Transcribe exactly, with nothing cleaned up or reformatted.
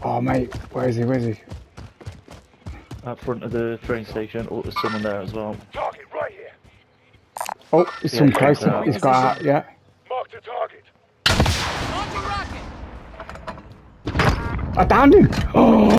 Oh, mate, where is he? Where is he? At front of the train station. Oh, there's someone there as well. Target right here. Oh, he's Yeah, some he's closer. out. He's got out, yeah. Mark the target. I downed him! Oh!